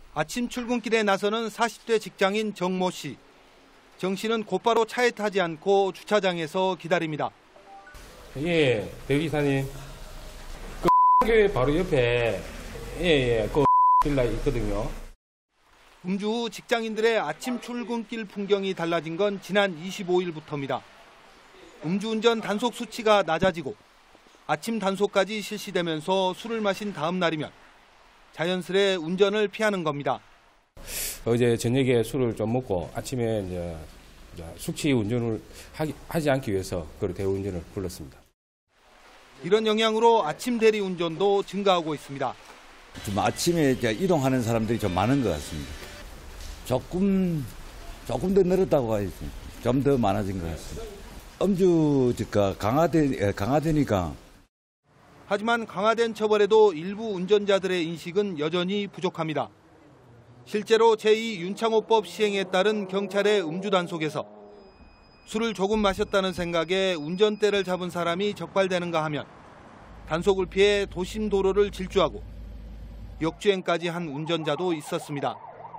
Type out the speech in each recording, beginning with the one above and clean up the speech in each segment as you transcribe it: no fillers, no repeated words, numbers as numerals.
아침 출근길에 나서는 40대 직장인 정모 씨. 정 씨는 곧바로 차에 타지 않고 주차장에서 기다립니다. 예, 대기사님. 그 교회 바로 옆에 그 빌라 있거든요. 음주 후 직장인들의 아침 출근길 풍경이 달라진 건 지난 25일부터입니다. 음주운전 단속 수치가 낮아지고 아침 단속까지 실시되면서 술을 마신 다음 날이면 자연스레 운전을 피하는 겁니다. 어제 저녁에 술을 좀 먹고 아침에 이제 숙취 운전을 하지 않기 위해서 그 대우운전을 불렀습니다. 이런 영향으로 아침 대리 운전도 증가하고 있습니다. 좀 아침에 이동하는 사람들이 좀 많은 것 같습니다. 조금 더 늘었다고 하겠습니다. 좀 더 많아진 것 같습니다. 음주가 강화되니까. 하지만 강화된 처벌에도 일부 운전자들의 인식은 여전히 부족합니다. 실제로 제2 윤창호법 시행에 따른 경찰의 음주 단속에서 술을 조금 마셨다는 생각에 운전대를 잡은 사람이 적발되는가 하면 단속을 피해 도심 도로를 질주하고 역주행까지 한 운전자도 있었습니다.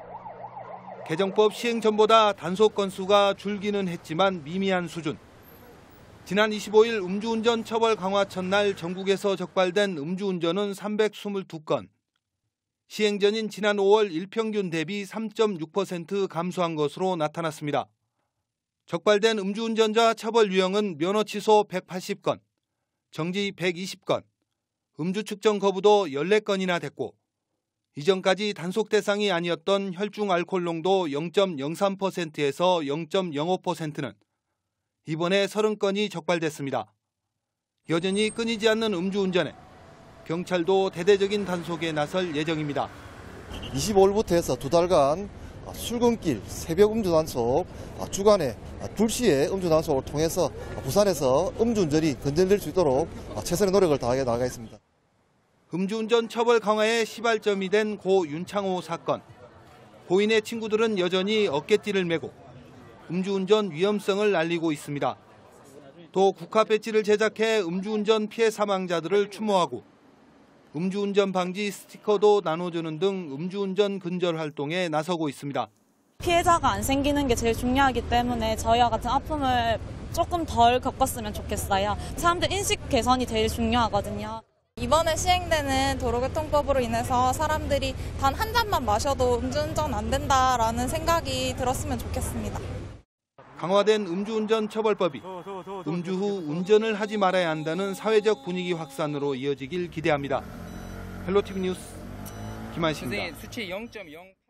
개정법 시행 전보다 단속 건수가 줄기는 했지만 미미한 수준. 지난 25일 음주운전 처벌 강화 첫날 전국에서 적발된 음주운전은 322건. 시행 전인 지난 5월 일평균 대비 3.6% 감소한 것으로 나타났습니다. 적발된 음주운전자 처벌 유형은 면허 취소 180건, 정지 120건, 음주 측정 거부도 14건이나 됐고 이전까지 단속 대상이 아니었던 혈중 알코올 농도 0.03%에서 0.05%는 이번에 30건이 적발됐습니다. 여전히 끊이지 않는 음주운전에 경찰도 대대적인 단속에 나설 예정입니다. 25일부터 해서 2달간 출근길 새벽 음주 단속, 주간에 2시에 음주 단속을 통해서 부산에서 음주운전이 근절될 수 있도록 최선의 노력을 다해 나가겠습니다. 음주운전 처벌 강화의 시발점이 된 고 윤창호 사건. 고인의 친구들은 여전히 어깨띠를 메고 음주운전 위험성을 알리고 있습니다. 또 국화 배지를 제작해 음주운전 피해 사망자들을 추모하고 음주운전 방지 스티커도 나눠주는 등 음주운전 근절 활동에 나서고 있습니다. 피해자가 안 생기는 게 제일 중요하기 때문에 저희와 같은 아픔을 조금 덜 겪었으면 좋겠어요. 사람들 인식 개선이 제일 중요하거든요. 이번에 시행되는 도로교통법으로 인해서 사람들이 단 한 잔만 마셔도 음주운전 안 된다라는 생각이 들었으면 좋겠습니다. 강화된 음주운전 처벌법이 음주 후 운전을 하지 말아야 한다는 사회적 분위기 확산으로 이어지길 기대합니다. 헬로티비 뉴스 김한식입니다. 선생님 수치 0.0